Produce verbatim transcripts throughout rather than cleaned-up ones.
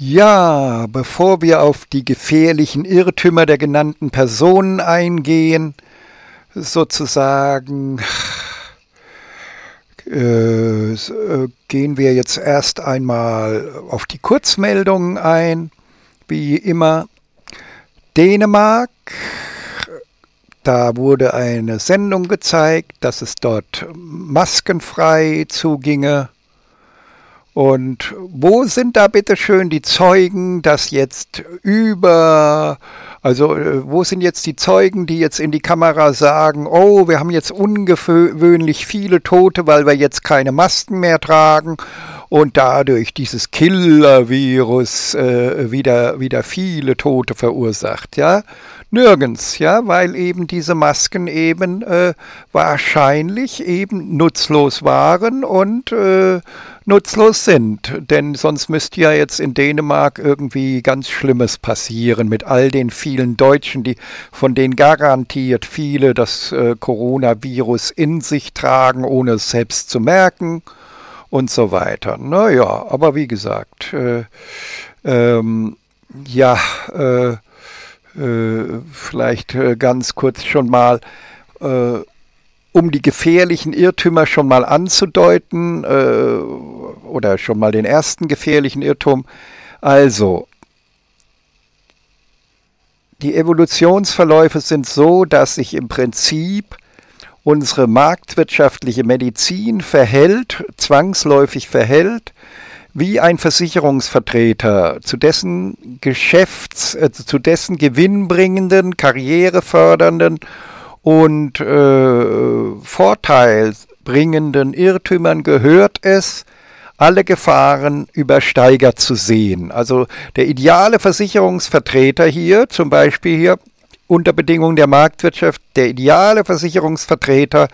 Ja, bevor wir auf die gefährlichen Irrtümer der genannten Personen eingehen, sozusagen, äh, äh, gehen wir jetzt erst einmal auf die Kurzmeldungen ein, wie immer. Dänemark, da wurde eine Sendung gezeigt, dass es dort maskenfrei zuginge. Und wo sind da bitte schön die Zeugen, dass jetzt über, also wo sind jetzt die Zeugen, die jetzt in die Kamera sagen, oh, wir haben jetzt ungewöhnlich viele Tote, weil wir jetzt keine Masken mehr tragen und dadurch dieses Killer-Virus äh, wieder, wieder viele Tote verursacht, ja? Nirgends, ja, weil eben diese Masken eben äh, wahrscheinlich eben nutzlos waren und äh, nutzlos sind. Denn sonst müsste ja jetzt in Dänemark irgendwie ganz Schlimmes passieren mit all den vielen Deutschen, die von denen garantiert viele das äh, Coronavirus in sich tragen, ohne es selbst zu merken und so weiter. Naja, aber wie gesagt, äh, ähm, ja, äh, Äh, vielleicht äh, ganz kurz schon mal, äh, um die gefährlichen Irrtümer schon mal anzudeuten, äh, oder schon mal den ersten gefährlichen Irrtum. Also, die Evolutionsverläufe sind so, dass sich im Prinzip unsere marktwirtschaftliche Medizin verhält, zwangsläufig verhält, wie ein Versicherungsvertreter, zu dessen Geschäfts-, äh, zu dessen gewinnbringenden, karrierefördernden und äh, vorteilsbringenden Irrtümern gehört es, alle Gefahren übersteigert zu sehen. Also der ideale Versicherungsvertreter hier, zum Beispiel hier unter Bedingungen der Marktwirtschaft, der ideale Versicherungsvertreter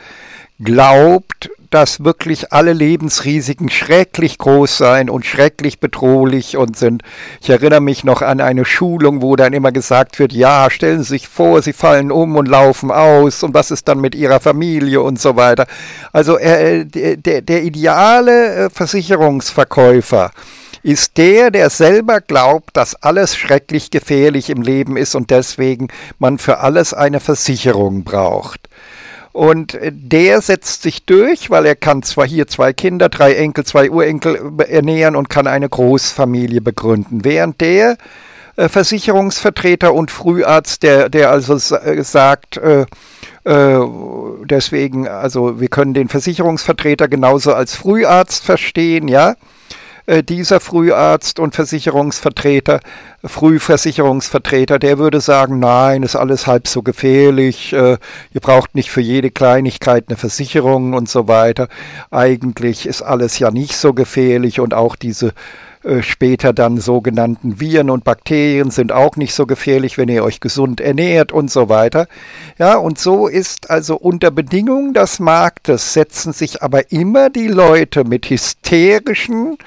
glaubt, dass wirklich alle Lebensrisiken schrecklich groß seien und schrecklich bedrohlich und sind. Ich erinnere mich noch an eine Schulung, wo dann immer gesagt wird, ja, stellen Sie sich vor, Sie fallen um und laufen aus und was ist dann mit Ihrer Familie und so weiter. Also äh, der, der ideale Versicherungsverkäufer ist der, der selber glaubt, dass alles schrecklich gefährlich im Leben ist und deswegen man für alles eine Versicherung braucht. Und der setzt sich durch, weil er kann zwar hier zwei Kinder, drei Enkel, zwei Urenkel ernähren und kann eine Großfamilie begründen. Während der äh, Versicherungsvertreter und Früharzt, der, der also sagt, äh, äh, deswegen, also wir können den Versicherungsvertreter genauso als Früharzt verstehen, ja, dieser Früharzt und Versicherungsvertreter, Frühversicherungsvertreter, der würde sagen, nein, ist alles halb so gefährlich, äh, ihr braucht nicht für jede Kleinigkeit eine Versicherung und so weiter. Eigentlich ist alles ja nicht so gefährlich und auch diese äh, später dann sogenannten Viren und Bakterien sind auch nicht so gefährlich, wenn ihr euch gesund ernährt und so weiter. Ja, und so ist also unter Bedingungen des Marktes setzen sich aber immer die Leute mit hysterischen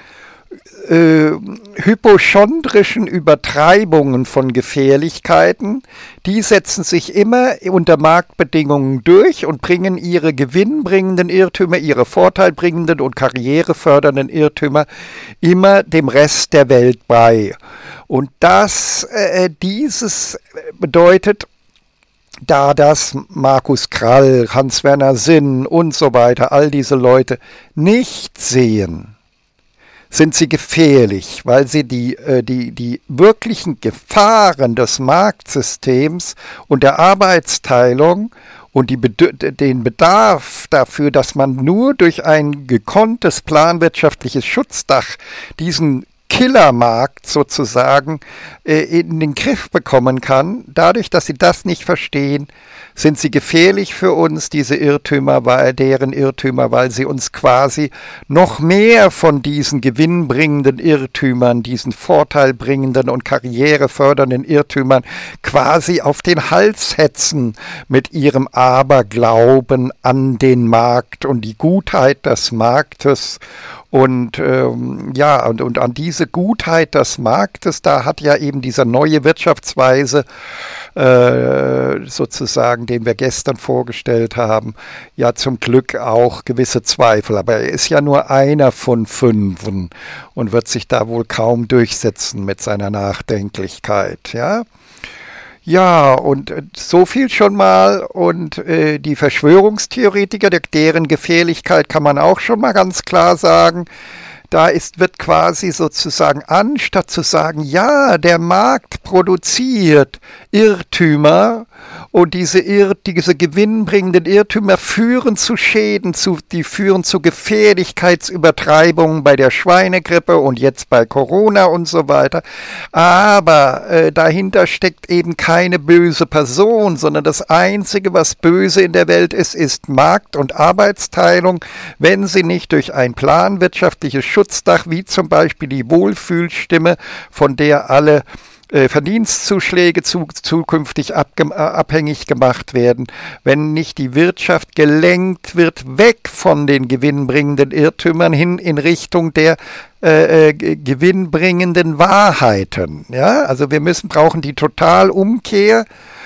Äh, hypochondrischen Übertreibungen von Gefährlichkeiten, die setzen sich immer unter Marktbedingungen durch und bringen ihre gewinnbringenden Irrtümer, ihre vorteilbringenden und karrierefördernden Irrtümer immer dem Rest der Welt bei. Und das, äh, dieses bedeutet, da das Markus Krall, Hans-Werner Sinn und so weiter, all diese Leute nicht sehen, sind sie gefährlich, weil sie die, äh, die, die wirklichen Gefahren des Marktsystems und der Arbeitsteilung und die, den Bedarf dafür, dass man nur durch ein gekonntes planwirtschaftliches Schutzdach diesen Killermarkt sozusagen äh, in den Griff bekommen kann. Dadurch, dass sie das nicht verstehen, sind sie gefährlich für uns, diese Irrtümer, weil deren Irrtümer, weil sie uns quasi noch mehr von diesen gewinnbringenden Irrtümern, diesen vorteilbringenden und karrierefördernden Irrtümern quasi auf den Hals hetzen mit ihrem Aberglauben an den Markt und die Gutheit des Marktes Und ähm, ja, und, und an diese Gutheit des Marktes, da hat ja eben diese neue Wirtschaftsweise äh, sozusagen, den wir gestern vorgestellt haben, ja zum Glück auch gewisse Zweifel. Aber er ist ja nur einer von fünfen und wird sich da wohl kaum durchsetzen mit seiner Nachdenklichkeit, ja. Ja, und so viel schon mal. Und äh, die Verschwörungstheoretiker, deren Gefährlichkeit kann man auch schon mal ganz klar sagen. Da ist, wird quasi sozusagen, anstatt zu sagen, ja, der Markt produziert Irrtümer und diese, Irr, diese gewinnbringenden Irrtümer führen zu Schäden, zu, die führen zu Gefährlichkeitsübertreibungen bei der Schweinegrippe und jetzt bei Corona und so weiter. Aber äh, dahinter steckt eben keine böse Person, sondern das Einzige, was böse in der Welt ist, ist Markt- und Arbeitsteilung, wenn sie nicht durch ein planwirtschaftliches Schutzdach, wie zum Beispiel die Wohlfühlstimme, von der alle äh, Verdienstzuschläge zu, zukünftig abge, äh, abhängig gemacht werden, wenn nicht die Wirtschaft gelenkt wird, weg von den gewinnbringenden Irrtümern hin in Richtung der äh, äh, gewinnbringenden Wahrheiten. Ja? Also wir müssen, brauchen die Totalumkehr,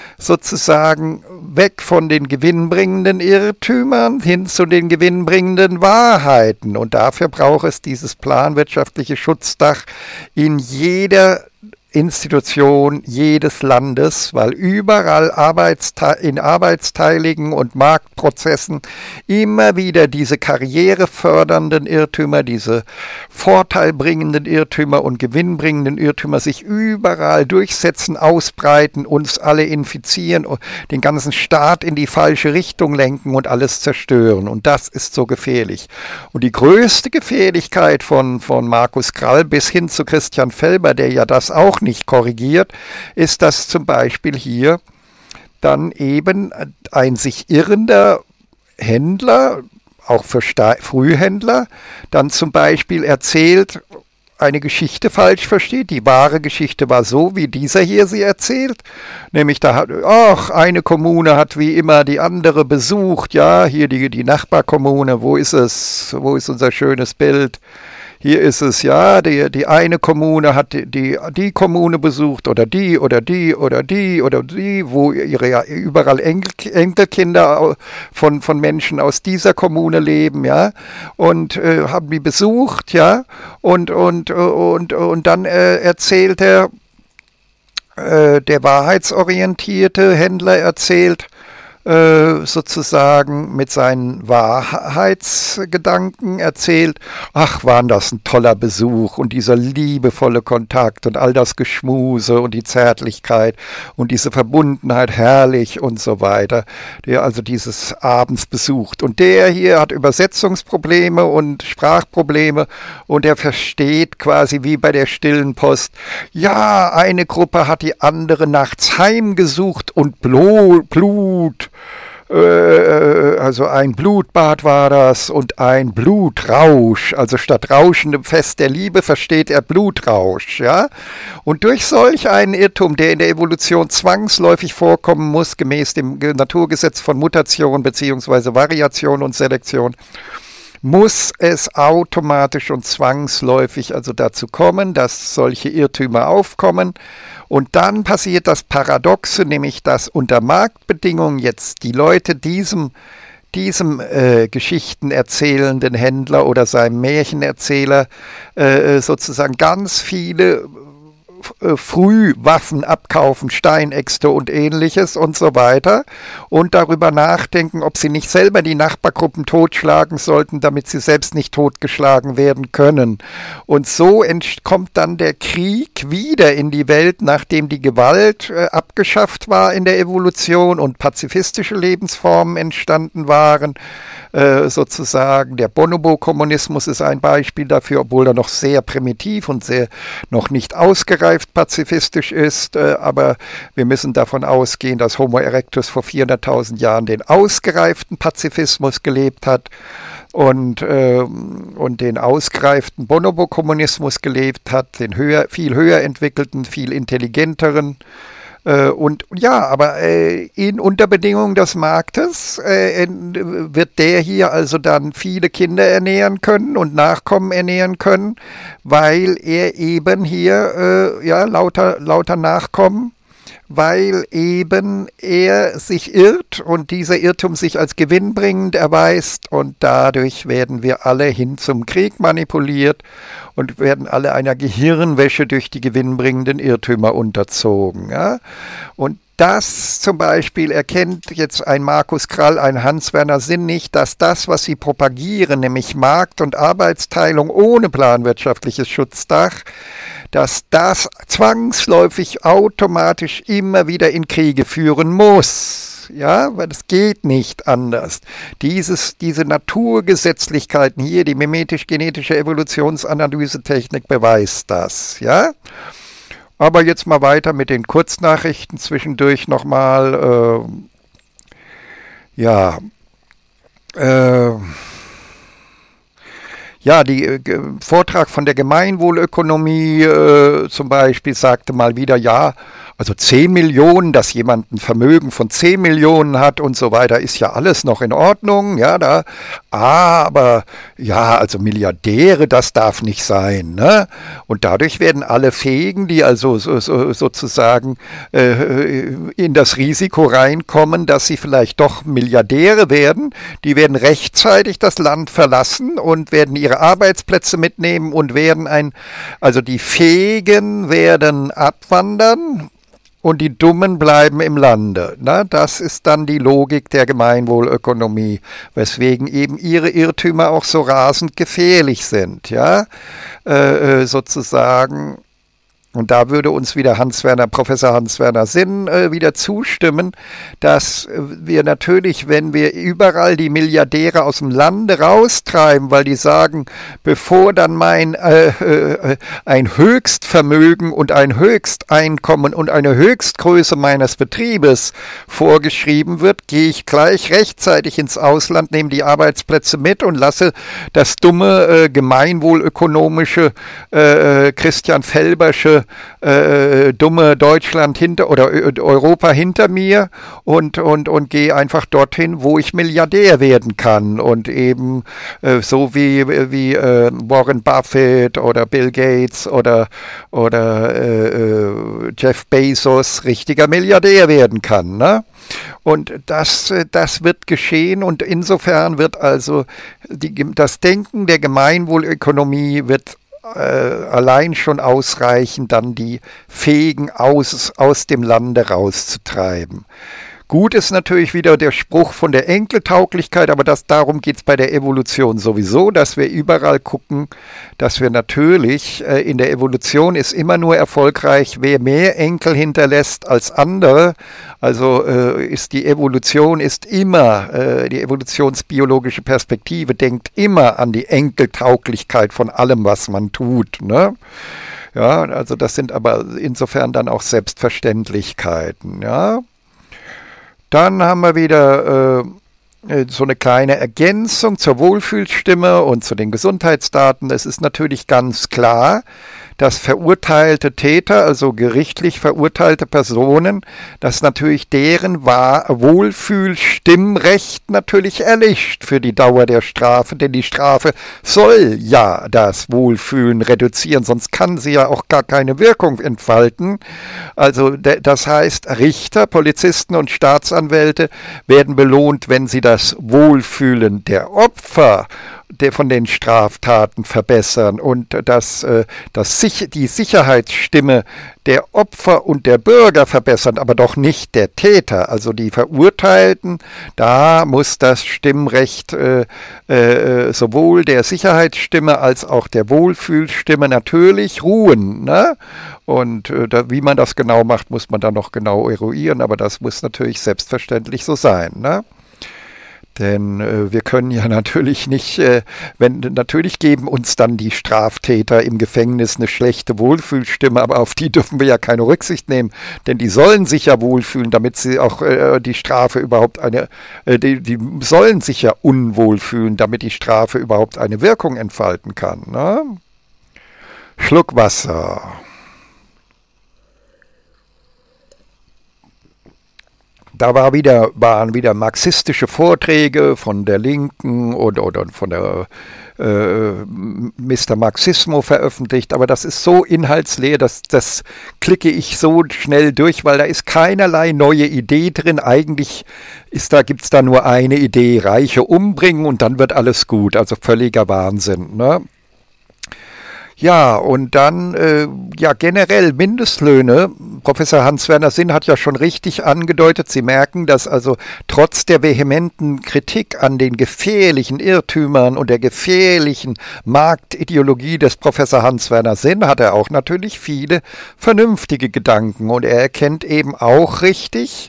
sozusagen weg von den gewinnbringenden Irrtümern hin zu den gewinnbringenden Wahrheiten. Und dafür braucht es dieses planwirtschaftliche Schutzdach in jeder Institution jedes Landes, weil überall Arbeitste- in arbeitsteiligen und Marktprozessen immer wieder diese karrierefördernden Irrtümer, diese vorteilbringenden Irrtümer und gewinnbringenden Irrtümer sich überall durchsetzen, ausbreiten, uns alle infizieren, den ganzen Staat in die falsche Richtung lenken und alles zerstören. Und das ist so gefährlich. Und die größte Gefährlichkeit von, von Markus Krall bis hin zu Christian Felber, der ja das auch nicht korrigiert, ist, dass zum Beispiel hier dann eben ein sich irrender Händler, auch für Sta- Frühhändler, dann zum Beispiel erzählt, eine Geschichte falsch versteht. Die wahre Geschichte war so, wie dieser hier sie erzählt. Nämlich, da hat, ach, eine Kommune hat wie immer die andere besucht. Ja, hier die, die Nachbarkommune, wo ist es? Wo ist unser schönes Bild? Hier ist es, ja, die, die eine Kommune hat die, die, die Kommune besucht oder die oder die oder die oder die, wo ihre ja, überall Enkel, Enkelkinder von, von Menschen aus dieser Kommune leben, ja, und äh, haben die besucht, ja, und, und, und, und dann äh, erzählt er, äh, der wahrheitsorientierte Händler erzählt, sozusagen mit seinen Wahrheitsgedanken erzählt, ach, war das ein toller Besuch und dieser liebevolle Kontakt und all das Geschmuse und die Zärtlichkeit und diese Verbundenheit herrlich und so weiter, der also dieses abends besucht. Und der hier hat Übersetzungsprobleme und Sprachprobleme und er versteht quasi wie bei der stillen Post, ja, eine Gruppe hat die andere nachts heimgesucht und Blut, Blut also ein Blutbad war das und ein Blutrausch, also statt rauschendem Fest der Liebe versteht er Blutrausch, ja. Und durch solch einen Irrtum, der in der Evolution zwangsläufig vorkommen muss, gemäß dem Naturgesetz von Mutation bzw. Variation und Selektion, muss es automatisch und zwangsläufig also dazu kommen, dass solche Irrtümer aufkommen. Und dann passiert das Paradoxe, nämlich dass unter Marktbedingungen jetzt die Leute diesem, diesem äh, geschichtenerzählenden Händler oder seinem Märchenerzähler äh, sozusagen ganz viele Frühwaffen abkaufen, Steinäxte und ähnliches und so weiter und darüber nachdenken, ob sie nicht selber die Nachbargruppen totschlagen sollten, damit sie selbst nicht totgeschlagen werden können. Und so kommt dann der Krieg wieder in die Welt, nachdem die Gewalt äh, abgeschafft war in der Evolution und pazifistische Lebensformen entstanden waren. Äh, sozusagen der Bonobo-Kommunismus ist ein Beispiel dafür, obwohl er noch sehr primitiv und sehr noch nicht ausgereift pazifistisch ist, äh, aber wir müssen davon ausgehen, dass Homo erectus vor vierhunderttausend Jahren den ausgereiften Pazifismus gelebt hat und, äh, und den ausgereiften Bonobo-Kommunismus gelebt hat, den höher, viel höher entwickelten, viel intelligenteren Äh, und ja, aber äh, in Unterbedingungen des Marktes äh, wird der hier also dann viele Kinder ernähren können und Nachkommen ernähren können, weil er eben hier, äh, ja, lauter, lauter Nachkommen, weil eben er sich irrt und dieser Irrtum sich als gewinnbringend erweist und dadurch werden wir alle hin zum Krieg manipuliert und werden alle einer Gehirnwäsche durch die gewinnbringenden Irrtümer unterzogen. Ja? Und das zum Beispiel erkennt jetzt ein Markus Krall, ein Hans-Werner Sinn nicht, dass das, was sie propagieren, nämlich Markt- und Arbeitsteilung ohne planwirtschaftliches Schutzdach, dass das zwangsläufig automatisch immer wieder in Kriege führen muss. Ja, weil es geht nicht anders. Dieses, diese Naturgesetzlichkeiten hier, die mimetisch-genetische Evolutionsanalysetechnik beweist das. Ja, aber jetzt mal weiter mit den Kurznachrichten zwischendurch nochmal. Äh, ja, äh, Ja, der äh, Vortrag von der Gemeinwohlökonomie äh, zum Beispiel sagte mal wieder, ja, also zehn Millionen, dass jemand ein Vermögen von zehn Millionen hat und so weiter, ist ja alles noch in Ordnung, ja, da, aber ja, also Milliardäre, das darf nicht sein, ne? Und dadurch werden alle Fähigen, die also so, so, sozusagen äh, in das Risiko reinkommen, dass sie vielleicht doch Milliardäre werden, die werden rechtzeitig das Land verlassen und werden ihre Arbeitsplätze mitnehmen und werden ein, also die Fähigen werden abwandern und die Dummen bleiben im Lande. Na, das ist dann die Logik der Gemeinwohlökonomie, weswegen eben ihre Irrtümer auch so rasend gefährlich sind, ja, äh, sozusagen. Und da würde uns wieder Hans-Werner, Professor Hans-Werner Sinn äh, wieder zustimmen, dass wir natürlich, wenn wir überall die Milliardäre aus dem Lande raustreiben, weil die sagen, bevor dann mein äh, äh, ein Höchstvermögen und ein Höchsteinkommen und eine Höchstgröße meines Betriebes vorgeschrieben wird, gehe ich gleich rechtzeitig ins Ausland, nehme die Arbeitsplätze mit und lasse das dumme äh, gemeinwohlökonomische äh, Christian Felbersche Äh, dumme Deutschland hinter oder Europa hinter mir und, und, und gehe einfach dorthin, wo ich Milliardär werden kann und eben äh, so wie, wie äh, Warren Buffett oder Bill Gates oder, oder äh, Jeff Bezos richtiger Milliardär werden kann, ne? Und das, das wird geschehen und insofern wird also die, das Denken der Gemeinwohlökonomie wird Äh, allein schon ausreichen, dann die Fähigen aus, aus dem Lande rauszutreiben. Gut ist natürlich wieder der Spruch von der Enkeltauglichkeit, aber das, darum geht es bei der Evolution sowieso, dass wir überall gucken, dass wir natürlich, äh, in der Evolution ist immer nur erfolgreich, wer mehr Enkel hinterlässt als andere. Also äh, ist die Evolution ist immer, äh, die evolutionsbiologische Perspektive denkt immer an die Enkeltauglichkeit von allem, was man tut, ne? Ja, also das sind aber insofern dann auch Selbstverständlichkeiten, ja. Dann haben wir wieder äh, so eine kleine Ergänzung zur Wohlfühlstimme und zu den Gesundheitsdaten. Es ist natürlich ganz klar, dass verurteilte Täter, also gerichtlich verurteilte Personen, dass natürlich deren Wohlfühlstimmrecht natürlich erlischt für die Dauer der Strafe, denn die Strafe soll ja das Wohlfühlen reduzieren, sonst kann sie ja auch gar keine Wirkung entfalten. Also das heißt, Richter, Polizisten und Staatsanwälte werden belohnt, wenn sie das Wohlfühlen der Opfer der von den Straftaten verbessern und dass das, die Sicherheitsstimme der Opfer und der Bürger verbessern, aber doch nicht der Täter. Also die Verurteilten, da muss das Stimmrecht äh, äh, sowohl der Sicherheitsstimme als auch der Wohlfühlstimme natürlich ruhen, ne? Und äh, da, wie man das genau macht, muss man dann noch genau eruieren, aber das muss natürlich selbstverständlich so sein, ne? Denn äh, wir können ja natürlich nicht, äh, wenn natürlich geben uns dann die Straftäter im Gefängnis eine schlechte Wohlfühlstimme, aber auf die dürfen wir ja keine Rücksicht nehmen, denn die sollen sich ja wohlfühlen, damit sie auch äh, die Strafe überhaupt eine, äh, die, die sollen sich ja unwohl fühlen, damit die Strafe überhaupt eine Wirkung entfalten kann, ne? Schluck Wasser. Da war wieder, waren wieder marxistische Vorträge von der Linken und, oder von der äh, Mister Marxismo veröffentlicht, aber das ist so inhaltsleer, das, das klicke ich so schnell durch, weil da ist keinerlei neue Idee drin. Eigentlich ist da, gibt es da nur eine Idee, Reiche umbringen und dann wird alles gut, also völliger Wahnsinn, ne? Ja, und dann äh, ja generell Mindestlöhne. Professor Hans-Werner Sinn hat ja schon richtig angedeutet, Sie merken, dass also trotz der vehementen Kritik an den gefährlichen Irrtümern und der gefährlichen Marktideologie des Professor Hans-Werner Sinn hat er auch natürlich viele vernünftige Gedanken und er erkennt eben auch richtig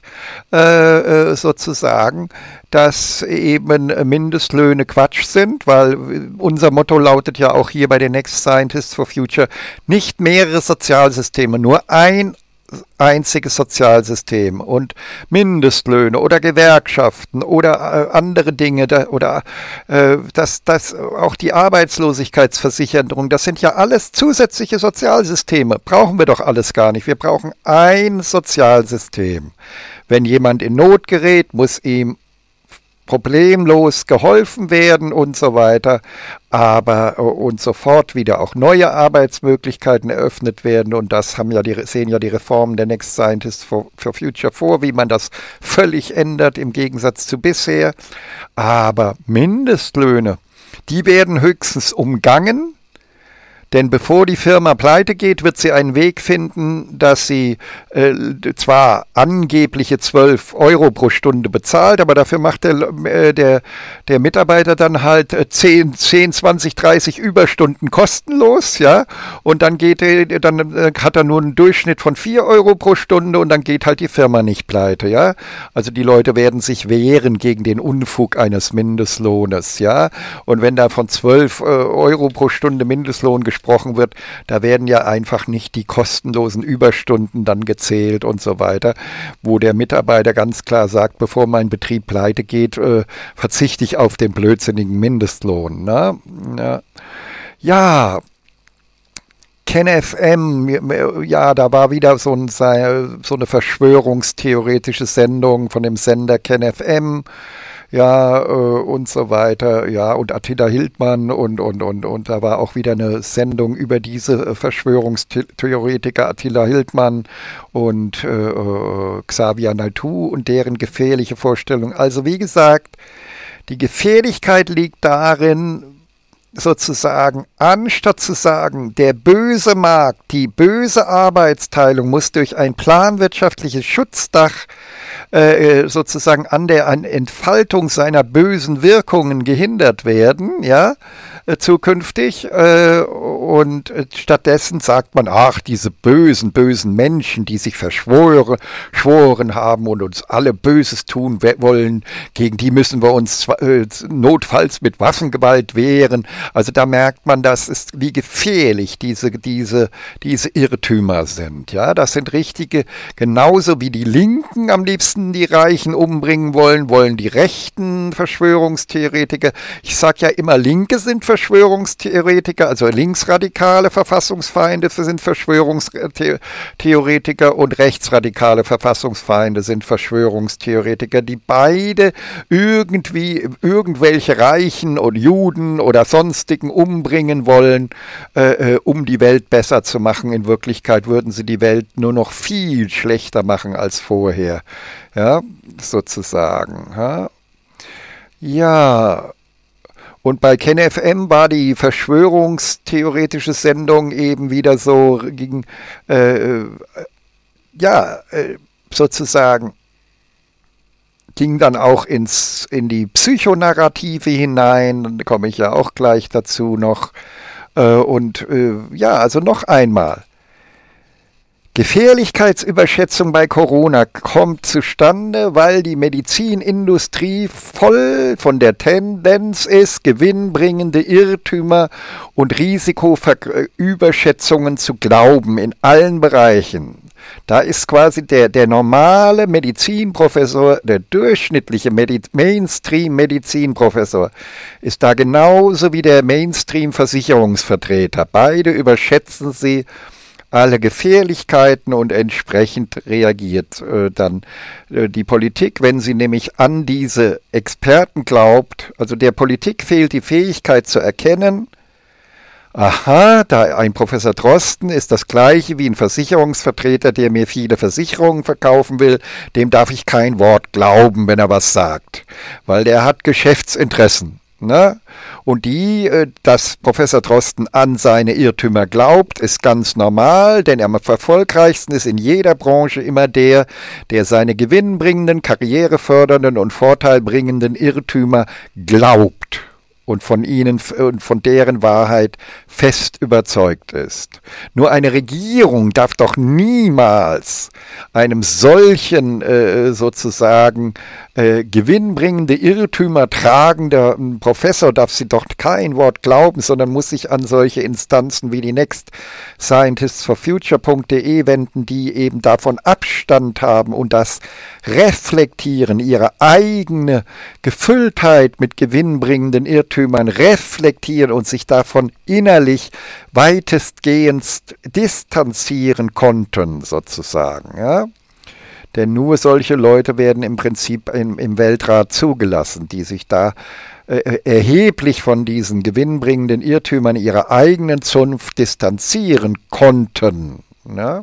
äh, sozusagen, dass eben Mindestlöhne Quatsch sind, weil unser Motto lautet ja auch hier bei den Next Scientists for Future, nicht mehrere Sozialsysteme, nur ein einziges Sozialsystem und Mindestlöhne oder Gewerkschaften oder äh, andere Dinge da, oder äh, das, das, auch die Arbeitslosigkeitsversicherung, das sind ja alles zusätzliche Sozialsysteme, brauchen wir doch alles gar nicht, wir brauchen ein Sozialsystem. Wenn jemand in Not gerät, muss ihm problemlos geholfen werden und so weiter, aber und sofort wieder auch neue Arbeitsmöglichkeiten eröffnet werden und das haben ja die, sehen ja die Reformen der Next Scientists for, for Future vor, wie man das völlig ändert im Gegensatz zu bisher. Aber Mindestlöhne, die werden höchstens umgangen, denn bevor die Firma pleite geht, wird sie einen Weg finden, dass sie äh, zwar angebliche zwölf Euro pro Stunde bezahlt, aber dafür macht der, äh, der, der Mitarbeiter dann halt zehn, zwanzig, dreißig Überstunden kostenlos, ja, und dann geht er, dann äh, hat er nur einen Durchschnitt von vier Euro pro Stunde und dann geht halt die Firma nicht pleite, ja. Also die Leute werden sich wehren gegen den Unfug eines Mindestlohnes, ja. Und wenn da von zwölf äh, Euro pro Stunde Mindestlohn gesprochen wird, da werden ja einfach nicht die kostenlosen Überstunden dann gezählt und so weiter, wo der Mitarbeiter ganz klar sagt, bevor mein Betrieb pleite geht, äh, verzichte ich auf den blödsinnigen Mindestlohn. Ne? Ja, ja. KenFM, ja, da war wieder so, ein, so eine verschwörungstheoretische Sendung von dem Sender KenFM, ja, äh, und so weiter, ja, und Attila Hildmann und, und, und, und da war auch wieder eine Sendung über diese Verschwörungstheoretiker Attila Hildmann und äh, Xavier Naidu und deren gefährliche Vorstellung. Also wie gesagt, die Gefährlichkeit liegt darin, sozusagen, anstatt zu sagen, der böse Markt, die böse Arbeitsteilung muss durch ein planwirtschaftliches Schutzdach äh, sozusagen an der an Entfaltung seiner bösen Wirkungen gehindert werden, ja, äh, zukünftig. Äh, und äh, stattdessen sagt man, ach, diese bösen, bösen Menschen, die sich verschworen schworen haben und uns alle Böses tun wollen, gegen die müssen wir uns äh, notfalls mit Waffengewalt wehren. Also da merkt man, das ist, wie gefährlich diese, diese, diese Irrtümer sind. Ja, das sind richtige, genauso wie die Linken am liebsten die Reichen umbringen wollen, wollen die rechten Verschwörungstheoretiker. Ich sage ja immer, Linke sind Verschwörungstheoretiker, also linksradikale Verfassungsfeinde sind Verschwörungstheoretiker und rechtsradikale Verfassungsfeinde sind Verschwörungstheoretiker, die beide irgendwie irgendwelche Reichen und Juden oder sonstigen umbringen wollen, äh, um die Welt besser zu machen. In Wirklichkeit würden sie die Welt nur noch viel schlechter machen als vorher. Ja, sozusagen. Ja. Ja. Und bei KenFM war die verschwörungstheoretische Sendung eben wieder so gegen, äh, ja, äh, sozusagen, ging dann auch ins, in die Psychonarrative hinein, dann komme ich ja auch gleich dazu noch. Äh, und äh, ja, also noch einmal. Gefährlichkeitsüberschätzung bei Corona kommt zustande, weil die Medizinindustrie voll von der Tendenz ist, gewinnbringende Irrtümer und Risikoüberschätzungen zu glauben in allen Bereichen. Da ist quasi der, der normale Medizinprofessor, der durchschnittliche Medi- Mainstream-Medizinprofessor, ist da genauso wie der Mainstream-Versicherungsvertreter. Beide überschätzen sie alle Gefährlichkeiten und entsprechend reagiert äh, dann äh, die Politik, wenn sie nämlich an diese Experten glaubt. Also der Politik fehlt die Fähigkeit zu erkennen, aha, da ein Professor Drosten ist das gleiche wie ein Versicherungsvertreter, der mir viele Versicherungen verkaufen will, dem darf ich kein Wort glauben, wenn er was sagt, weil der hat Geschäftsinteressen. Ne? Und die, dass Professor Drosten an seine Irrtümer glaubt, ist ganz normal, denn am erfolgreichsten ist in jeder Branche immer der, der seine gewinnbringenden, karrierefördernden und vorteilbringenden Irrtümer glaubt und von ihnen und von deren Wahrheit fest überzeugt ist. Nur eine Regierung darf doch niemals einem solchen äh, sozusagen äh, gewinnbringende Irrtümer tragender Professor darf sie doch kein Wort glauben, sondern muss sich an solche Instanzen wie die next scientists for future punkt de wenden, die eben davon Abstand haben und das reflektieren, ihre eigene Gefülltheit mit gewinnbringenden Irrtümern reflektieren und sich davon innerlich weitestgehend distanzieren konnten, sozusagen. Ja? Denn nur solche Leute werden im Prinzip im, im Weltrat zugelassen, die sich da äh, erheblich von diesen gewinnbringenden Irrtümern ihrer eigenen Zunft distanzieren konnten. Ja,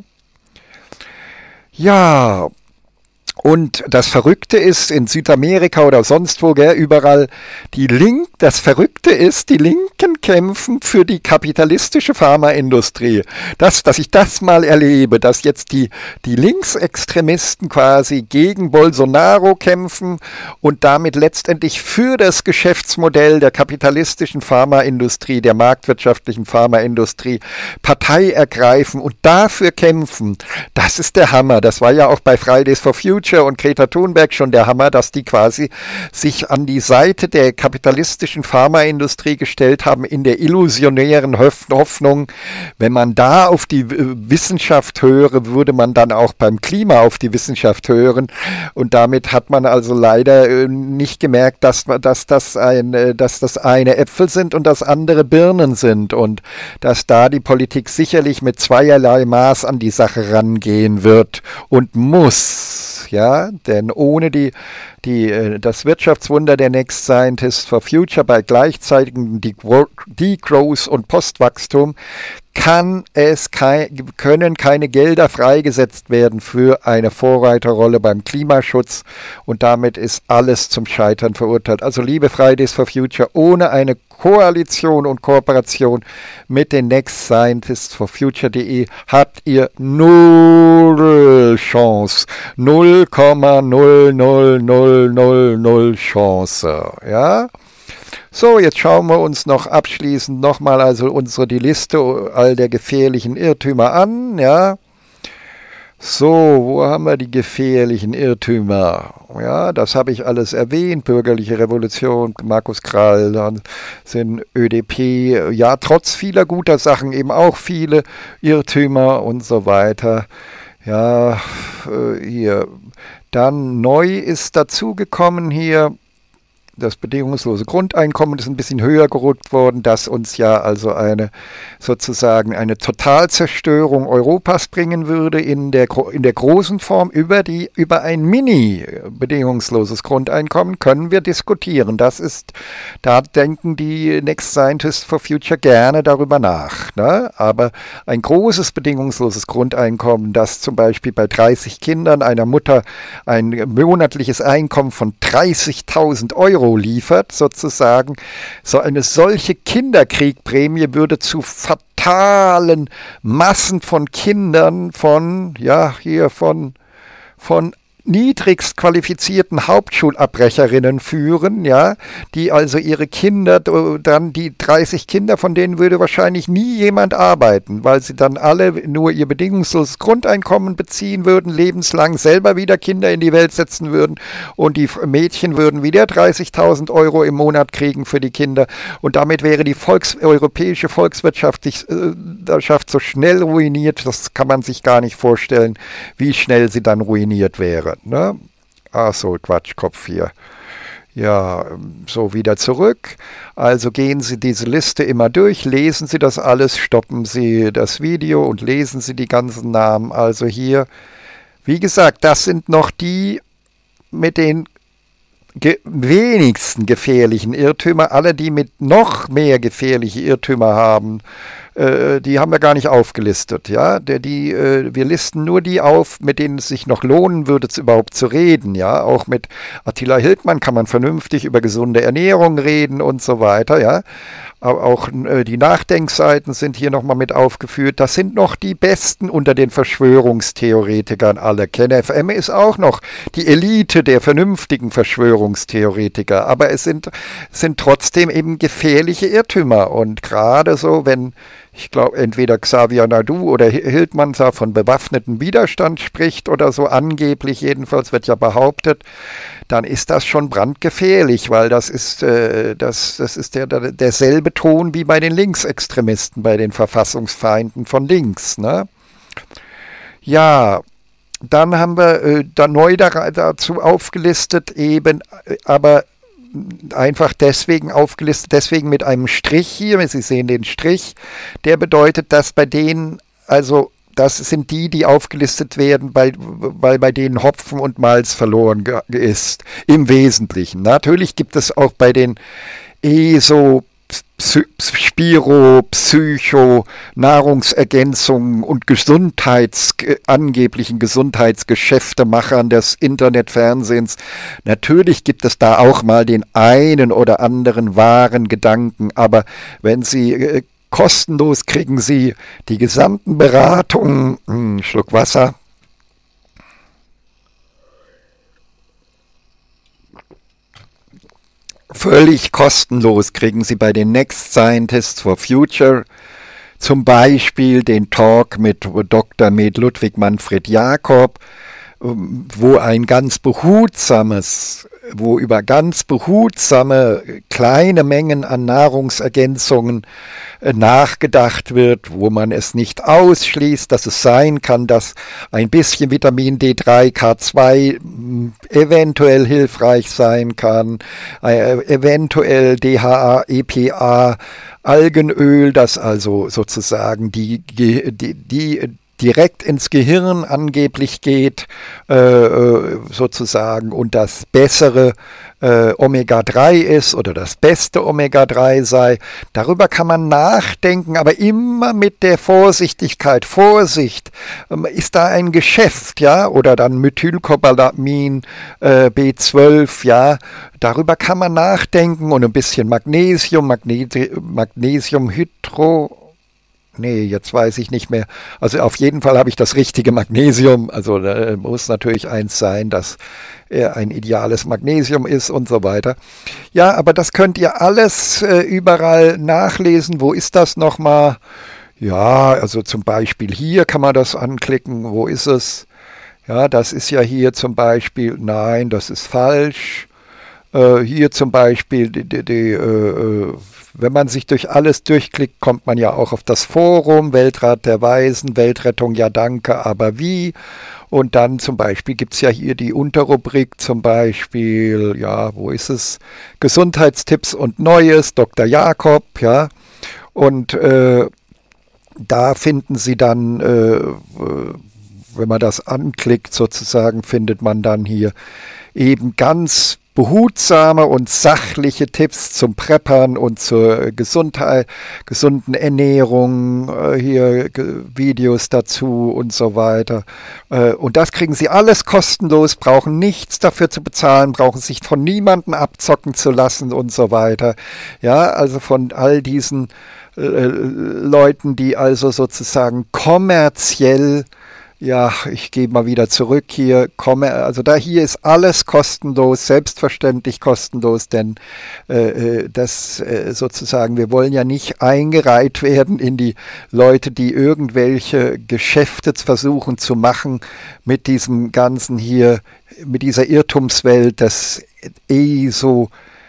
ja. Und das Verrückte ist, in Südamerika oder sonst wo, gell, überall, die Link, das Verrückte ist, die Linken kämpfen für die kapitalistische Pharmaindustrie. Das, dass ich das mal erlebe, dass jetzt die, die Linksextremisten quasi gegen Bolsonaro kämpfen und damit letztendlich für das Geschäftsmodell der kapitalistischen Pharmaindustrie, der marktwirtschaftlichen Pharmaindustrie Partei ergreifen und dafür kämpfen. Das ist der Hammer. Das war ja auch bei Fridays for Future und Greta Thunberg schon der Hammer, dass die quasi sich an die Seite der kapitalistischen Pharmaindustrie gestellt haben in der illusionären Hoffnung, wenn man da auf die Wissenschaft höre, würde man dann auch beim Klima auf die Wissenschaft hören. Und damit hat man also leider nicht gemerkt, dass, dass, das, ein, dass das eine Äpfel sind und das andere Birnen sind und dass da die Politik sicherlich mit zweierlei Maß an die Sache rangehen wird und muss. Ja, denn ohne die, die, das Wirtschaftswunder der Next Scientists for Future bei gleichzeitigem Degrowth und Postwachstum kann es kein, können keine Gelder freigesetzt werden für eine Vorreiterrolle beim Klimaschutz und damit ist alles zum Scheitern verurteilt. Also liebe Fridays for Future, ohne eine Koalition und Kooperation mit den next scientists for future punkt de habt ihr null Chance, null Komma null null null null null Chance, ja? So, jetzt schauen wir uns noch abschließend nochmal also unsere die Liste all der gefährlichen Irrtümer an, ja. So, wo haben wir die gefährlichen Irrtümer? Ja, das habe ich alles erwähnt. Bürgerliche Revolution, Markus Krall, dann sind Ö D P, ja, trotz vieler guter Sachen eben auch viele Irrtümer und so weiter. Ja, hier. Dann neu ist dazugekommen hier. Das bedingungslose Grundeinkommen ist ein bisschen höher gerückt worden, das uns ja also eine sozusagen eine Totalzerstörung Europas bringen würde in der, in der großen Form. Über, die, über ein Mini-bedingungsloses Grundeinkommen können wir diskutieren. Das ist, da denken die Next Scientists for Future gerne darüber nach. Ne? Aber ein großes bedingungsloses Grundeinkommen, das zum Beispiel bei dreißig Kindern einer Mutter ein monatliches Einkommen von dreißigtausend Euro liefert, sozusagen. So eine solche Kinderkriegprämie würde zu fatalen Massen von Kindern, von, ja, hier von, von niedrigst qualifizierten Hauptschulabbrecherinnen führen, ja, die also ihre Kinder, dann die dreißig Kinder, von denen würde wahrscheinlich nie jemand arbeiten, weil sie dann alle nur ihr bedingungsloses Grundeinkommen beziehen würden, lebenslang selber wieder Kinder in die Welt setzen würden und die Mädchen würden wieder dreißigtausend Euro im Monat kriegen für die Kinder und damit wäre die Volks europäische Volkswirtschaft so schnell ruiniert, das kann man sich gar nicht vorstellen, wie schnell sie dann ruiniert wäre. Ne? Ach so, Quatschkopf hier. ja, so wieder zurück. Also gehen Sie diese Liste immer durch, lesen Sie das alles, stoppen Sie das Video und lesen Sie die ganzen Namen. Also hier, wie gesagt, das sind noch die mit den ge wenigsten gefährlichen Irrtümer. Alle, die mit noch mehr gefährliche Irrtümer haben, äh, die haben wir gar nicht aufgelistet. Ja? Der, die, äh, wir listen nur die auf, mit denen es sich noch lohnen würde, überhaupt zu reden. Ja? Auch mit Attila Hildmann kann man vernünftig über gesunde Ernährung reden und so weiter. Ja? Auch äh, die Nachdenkseiten sind hier nochmal mit aufgeführt. Das sind noch die Besten unter den Verschwörungstheoretikern alle. KenFM ist auch noch die Elite der vernünftigen Verschwörungstheoretiker. Aber es sind, sind trotzdem eben gefährliche Irrtümer. Und gerade so, wenn, ich glaube, entweder Xavier Naidu oder Hildmann da von bewaffneten Widerstand spricht oder so, angeblich jedenfalls wird ja behauptet, dann ist das schon brandgefährlich, weil das ist, äh, das, das ist der, der, derselbe Ton wie bei den Linksextremisten, bei den Verfassungsfeinden von links. Ne? Ja, dann haben wir äh, da neu da, dazu aufgelistet, eben, aber einfach deswegen aufgelistet, deswegen mit einem Strich hier, Sie sehen den Strich, der bedeutet, dass bei denen, also das sind die, die aufgelistet werden, weil, weil bei denen Hopfen und Malz verloren ist, im Wesentlichen. Natürlich gibt es auch bei den ESO, Spiro, Psycho, Nahrungsergänzungen und Gesundheits, angeblichen Gesundheitsgeschäftemachern des Internetfernsehens. Natürlich gibt es da auch mal den einen oder anderen wahren Gedanken, aber wenn Sie äh, kostenlos kriegen Sie die gesamten Beratungen, hm, Schluck Wasser, völlig kostenlos kriegen Sie bei den Next Scientists for Future zum Beispiel den Talk mit Doktor Med Ludwig Manfred Jakob, wo ein ganz behutsames, wo über ganz behutsame kleine Mengen an Nahrungsergänzungen nachgedacht wird, wo man es nicht ausschließt, dass es sein kann, dass ein bisschen Vitamin D drei, K zwei eventuell hilfreich sein kann, eventuell D H A, E P A, Algenöl, das also sozusagen die, die, die direkt ins Gehirn angeblich geht, äh, sozusagen, und das bessere äh, Omega drei ist oder das beste Omega drei sei. Darüber kann man nachdenken, aber immer mit der Vorsichtigkeit. Vorsicht, ähm, ist da ein Geschäft, ja, oder dann Methylcobalamin äh, B zwölf, ja, darüber kann man nachdenken, und ein bisschen Magnesium, Magnesi Magnesiumhydro, nee, jetzt weiß ich nicht mehr. Also auf jeden Fall habe ich das richtige Magnesium. Also da muss natürlich eins sein, dass er ein ideales Magnesium ist und so weiter. Ja, aber das könnt ihr alles äh, überall nachlesen. Wo ist das nochmal? Ja, also zum Beispiel hier kann man das anklicken. Wo ist es? Ja, das ist ja hier zum Beispiel, nein, das ist falsch. Äh, hier zum Beispiel die, die, die äh, wenn man sich durch alles durchklickt, kommt man ja auch auf das Forum, Weltrat der Weisen, Weltrettung, ja danke, aber wie? Und dann zum Beispiel gibt es ja hier die Unterrubrik, zum Beispiel, ja, wo ist es? Gesundheitstipps und Neues, Doktor Jakob, ja. Und äh, da finden Sie dann, äh, wenn man das anklickt sozusagen, findet man dann hier eben ganz behutsame und sachliche Tipps zum Preppern und zur Gesundheit, gesunden Ernährung, äh, hier Videos dazu und so weiter. Äh, und das kriegen Sie alles kostenlos, brauchen nichts dafür zu bezahlen, brauchen sich von niemandem abzocken zu lassen und so weiter. Ja, also von all diesen äh, Leuten, die also sozusagen kommerziell, ja, ich gehe mal wieder zurück hier, komme, also da hier ist alles kostenlos, selbstverständlich kostenlos, denn äh, das äh, sozusagen, wir wollen ja nicht eingereiht werden in die Leute, die irgendwelche Geschäfte versuchen zu machen mit diesem ganzen hier, mit dieser Irrtumswelt, das eh so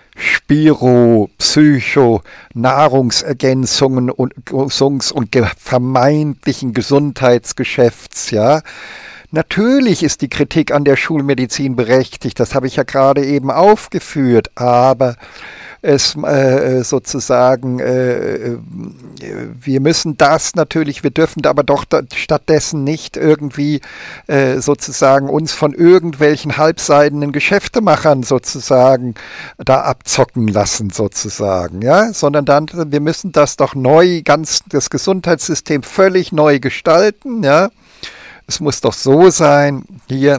Spiro, Psycho, Nahrungsergänzungen und, und vermeintlichen Gesundheitsgeschäfts, ja. Natürlich ist die Kritik an der Schulmedizin berechtigt, das habe ich ja gerade eben aufgeführt, aber es äh, sozusagen, äh, wir müssen das natürlich, wir dürfen aber doch da, stattdessen nicht irgendwie äh, sozusagen uns von irgendwelchen halbseidenen Geschäftemachern sozusagen da abzocken lassen sozusagen, ja, sondern dann, wir müssen das doch neu, ganz das Gesundheitssystem völlig neu gestalten, ja. Es muss doch so sein, hier,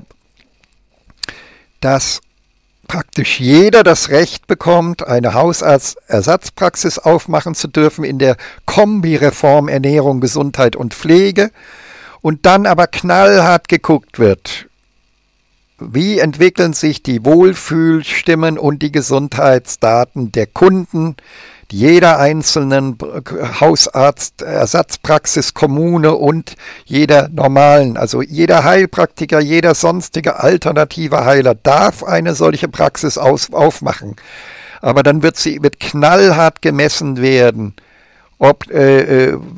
dass praktisch jeder das Recht bekommt, eine Hausarztersatzpraxis aufmachen zu dürfen in der Kombireform Ernährung, Gesundheit und Pflege und dann aber knallhart geguckt wird, wie entwickeln sich die Wohlfühlstimmen und die Gesundheitsdaten der Kunden, jeder einzelnen Hausarzt, Ersatzpraxis, Kommune und jeder normalen, also jeder Heilpraktiker, jeder sonstige alternative Heiler darf eine solche Praxis aus, aufmachen. Aber dann wird sie wird knallhart gemessen werden, ob äh, äh,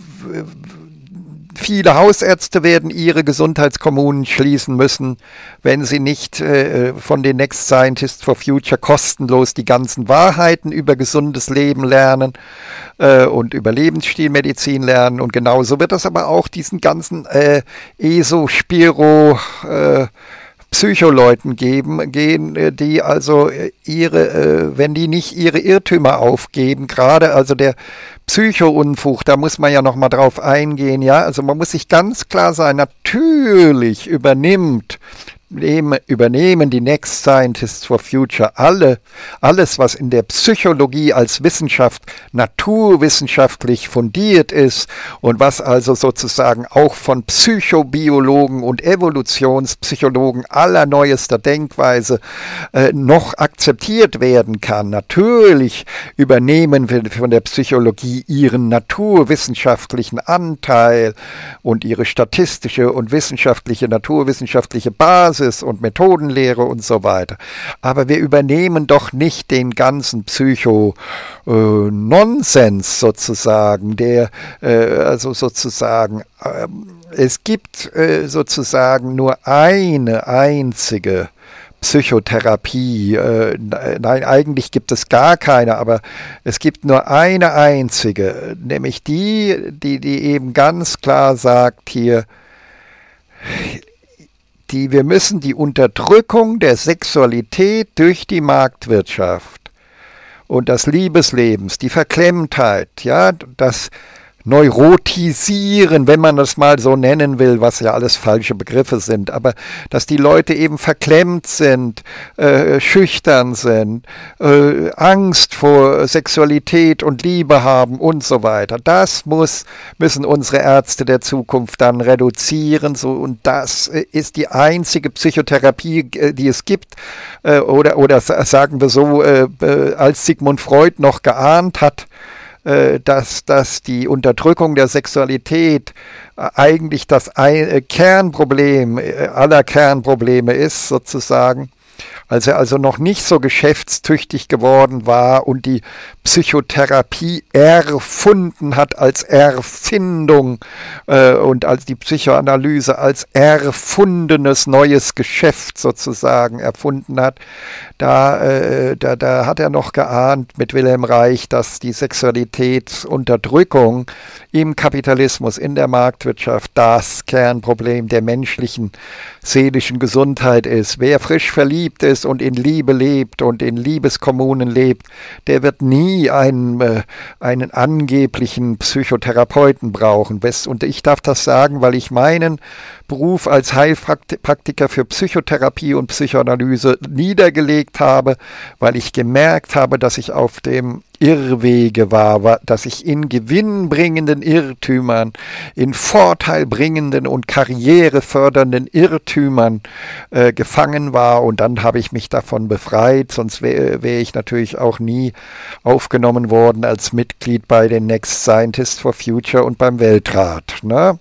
viele Hausärzte werden ihre Gesundheitskommunen schließen müssen, wenn sie nicht äh, von den Next Scientists for Future kostenlos die ganzen Wahrheiten über gesundes Leben lernen äh, und über Lebensstilmedizin lernen. Und genauso wird es aber auch diesen ganzen äh, E S O, Spiro, äh, Psycholeuten geben, gehen, die also ihre, wenn die nicht ihre Irrtümer aufgeben, gerade also der Psychounfug, da muss man ja noch mal drauf eingehen, ja, also man muss sich ganz klar sein, natürlich übernimmt übernehmen die Next Scientists for Future alle, alles, was in der Psychologie als Wissenschaft naturwissenschaftlich fundiert ist und was also sozusagen auch von Psychobiologen und Evolutionspsychologen allerneuester Denkweise äh, noch akzeptiert werden kann. Natürlich übernehmen wir von der Psychologie ihren naturwissenschaftlichen Anteil und ihre statistische und wissenschaftliche, naturwissenschaftliche Basis und Methodenlehre und so weiter. Aber wir übernehmen doch nicht den ganzen Psycho-Nonsens sozusagen, der äh, also sozusagen, äh, es gibt äh, sozusagen nur eine einzige Psychotherapie. Äh, nein, eigentlich gibt es gar keine, aber es gibt nur eine einzige, nämlich die, die, die eben ganz klar sagt hier, Die, wir müssen die Unterdrückung der Sexualität durch die Marktwirtschaft und des Liebeslebens, die Verklemmtheit, ja, das Neurotisieren, wenn man das mal so nennen will, was ja alles falsche Begriffe sind, aber dass die Leute eben verklemmt sind, äh, schüchtern sind, äh, Angst vor Sexualität und Liebe haben und so weiter. Das muss, müssen unsere Ärzte der Zukunft dann reduzieren, so, und das äh, ist die einzige Psychotherapie, äh, die es gibt, äh, oder, oder sagen wir so, äh, äh, als Sigmund Freud noch geahnt hat, Dass, dass die Unterdrückung der Sexualität eigentlich das Kernproblem aller Kernprobleme ist, sozusagen. Als er also noch nicht so geschäftstüchtig geworden war und die Psychotherapie erfunden hat als Erfindung äh, und als die Psychoanalyse als erfundenes neues Geschäft sozusagen erfunden hat, da, äh, da, da hat er noch geahnt mit Wilhelm Reich, dass die Sexualitätsunterdrückung im Kapitalismus, in der Marktwirtschaft das Kernproblem der menschlichen seelischen Gesundheit ist. Wer frisch verliebt ist und in Liebe lebt und in Liebeskommunen lebt, der wird nie einen, äh, einen angeblichen Psychotherapeuten brauchen. Und ich darf das sagen, weil ich meinen Beruf als Heilpraktiker für Psychotherapie und Psychoanalyse niedergelegt habe, weil ich gemerkt habe, dass ich auf dem Irrwege war, dass ich in gewinnbringenden Irrtümern, in vorteilbringenden und karrierefördernden Irrtümern äh, gefangen war, und dann habe ich mich davon befreit, sonst wäre wär ich natürlich auch nie aufgenommen worden als Mitglied bei den Next Scientists for Future und beim Weltrat, ne?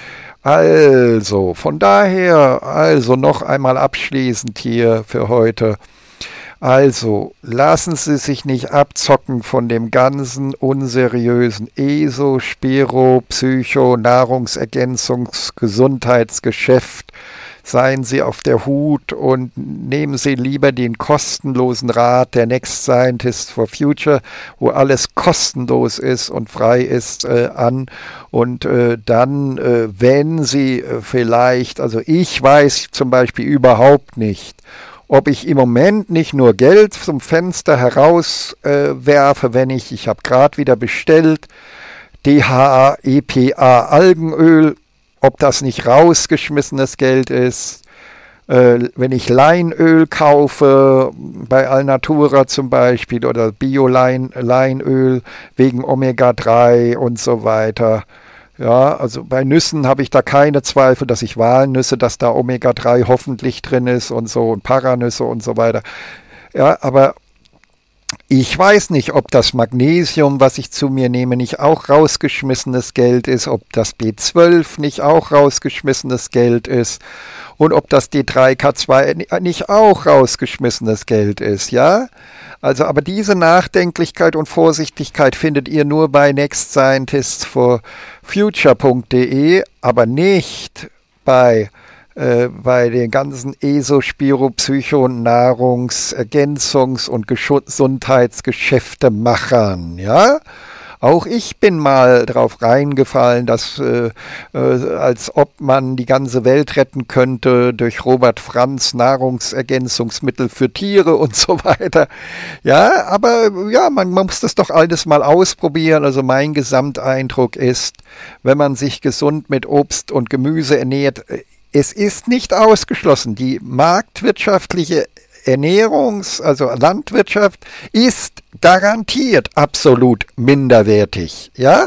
Also, von daher, also noch einmal abschließend hier für heute. Also, lassen Sie sich nicht abzocken von dem ganzen unseriösen E S O, Spiro, Psycho, Nahrungsergänzungs-, Gesundheitsgeschäft. seien Sie auf der Hut und nehmen Sie lieber den kostenlosen Rat der Next Scientists for Future, wo alles kostenlos ist und frei ist, äh, an. Und äh, dann, äh, wenn Sie äh, vielleicht, also ich weiß zum Beispiel überhaupt nicht, ob ich im Moment nicht nur Geld zum Fenster herauswerfe, äh, wenn ich, ich habe gerade wieder bestellt, D H A E P A Algenöl, ob das nicht rausgeschmissenes Geld ist. Äh, wenn ich Leinöl kaufe, bei Alnatura zum Beispiel, oder Bio-Leinöl wegen Omega drei und so weiter. Ja, also bei Nüssen habe ich da keine Zweifel, dass ich Walnüsse, dass da Omega drei hoffentlich drin ist und so und Paranüsse und so weiter. Ja, aber ich weiß nicht, ob das Magnesium, was ich zu mir nehme, nicht auch rausgeschmissenes Geld ist, ob das B zwölf nicht auch rausgeschmissenes Geld ist und ob das D drei K zwei nicht auch rausgeschmissenes Geld ist, ja? Also, aber diese Nachdenklichkeit und Vorsichtigkeit findet ihr nur bei next scientists for future punkt de, aber nicht bei Äh, bei den ganzen ESO, Spiro, Psycho, Nahrungs-, Ergänzungs- und Gesundheitsgeschäftemachern, ja? Auch ich bin mal drauf reingefallen, dass äh, äh, als ob man die ganze Welt retten könnte durch Robert Franz Nahrungsergänzungsmittel für Tiere und so weiter. Ja, aber ja, man, man muss das doch alles mal ausprobieren. Also mein Gesamteindruck ist, wenn man sich gesund mit Obst und Gemüse ernährt, es ist nicht ausgeschlossen, die marktwirtschaftliche Ernährungs-, also Landwirtschaft ist garantiert absolut minderwertig, ja?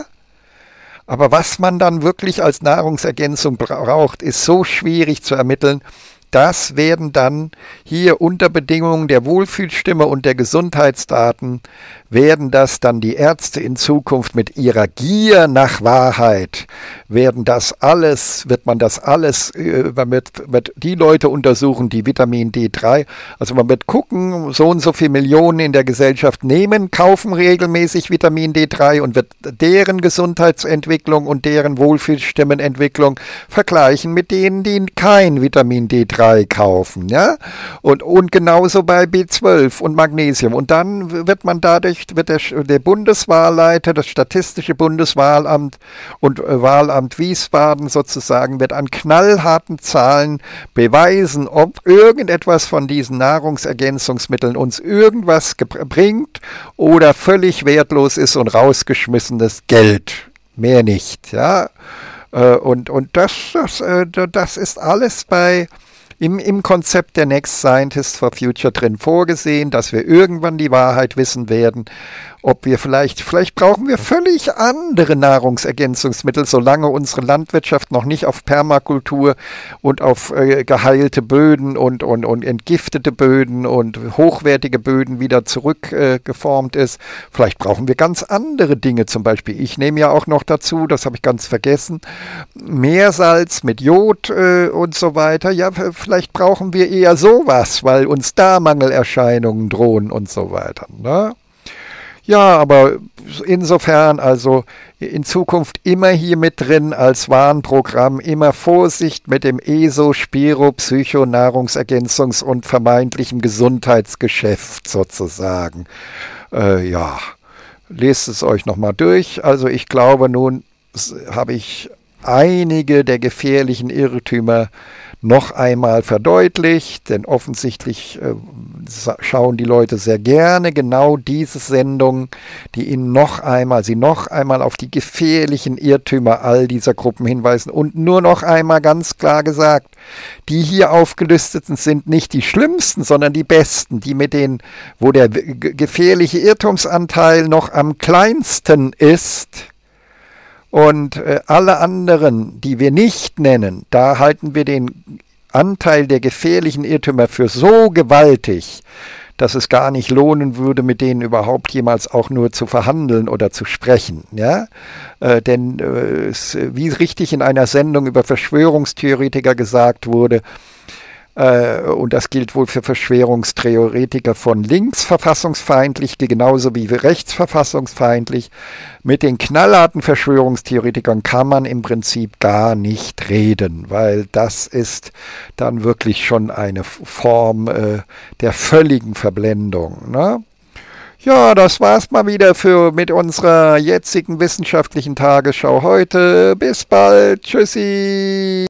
Aber was man dann wirklich als Nahrungsergänzung braucht, ist so schwierig zu ermitteln. Das werden dann hier unter Bedingungen der Wohlfühlstimme und der Gesundheitsdaten, werden das dann die Ärzte in Zukunft mit ihrer Gier nach Wahrheit, werden das alles, wird man das alles, man wird, wird die Leute untersuchen, die Vitamin D drei, also man wird gucken, so und so viele Millionen in der Gesellschaft nehmen, kaufen regelmäßig Vitamin D drei und wird deren Gesundheitsentwicklung und deren Wohlfühlstimmenentwicklung vergleichen mit denen, die kein Vitamin D drei kaufen, ja, und, und genauso bei B zwölf und Magnesium. Und dann wird man dadurch, wird der, der Bundeswahlleiter, das Statistische Bundeswahlamt und äh, Wahlamt Wiesbaden sozusagen, wird an knallharten Zahlen beweisen, ob irgendetwas von diesen Nahrungsergänzungsmitteln uns irgendwas bringt oder völlig wertlos ist und rausgeschmissenes Geld. Mehr nicht, ja. Äh, und, und das, das, äh, das ist alles bei Im, Im Konzept der Next Scientists for Future drin vorgesehen, dass wir irgendwann die Wahrheit wissen werden, ob wir vielleicht, vielleicht brauchen wir völlig andere Nahrungsergänzungsmittel, solange unsere Landwirtschaft noch nicht auf Permakultur und auf äh, geheilte Böden und, und, und entgiftete Böden und hochwertige Böden wieder zurückgeformt äh, ist. Vielleicht brauchen wir ganz andere Dinge, zum Beispiel, ich nehme ja auch noch dazu, das habe ich ganz vergessen, Meersalz mit Jod äh, und so weiter. Ja, vielleicht brauchen wir eher sowas, weil uns da Mangelerscheinungen drohen und so weiter, ne? Ja, aber insofern also in Zukunft immer hier mit drin als Warnprogramm, immer Vorsicht mit dem ESO, Spiro, Psycho, Nahrungsergänzungs- und vermeintlichem Gesundheitsgeschäft sozusagen. Äh, ja, lest es euch nochmal durch. Also ich glaube, nun habe ich einige der gefährlichen Irrtümer noch einmal verdeutlicht, denn offensichtlich äh, schauen die Leute sehr gerne genau diese Sendung, die ihnen noch einmal, sie noch einmal auf die gefährlichen Irrtümer all dieser Gruppen hinweisen. Und nur noch einmal ganz klar gesagt, die hier aufgelisteten sind nicht die schlimmsten, sondern die besten, die mit den, wo der gefährliche Irrtumsanteil noch am kleinsten ist. Und äh, alle anderen, die wir nicht nennen, da halten wir den Anteil der gefährlichen Irrtümer für so gewaltig, dass es gar nicht lohnen würde, mit denen überhaupt jemals auch nur zu verhandeln oder zu sprechen. Ja? Äh, denn äh, es, wie richtig in einer Sendung über Verschwörungstheoretiker gesagt wurde, äh, und das gilt wohl für Verschwörungstheoretiker von links verfassungsfeindlich, genauso wie rechts verfassungsfeindlich. Mit den knallharten Verschwörungstheoretikern kann man im Prinzip gar nicht reden, weil das ist dann wirklich schon eine Form äh, der völligen Verblendung, ne? Ja, das war's mal wieder für mit unserer jetzigen wissenschaftlichen Tagesschau heute. Bis bald. Tschüssi.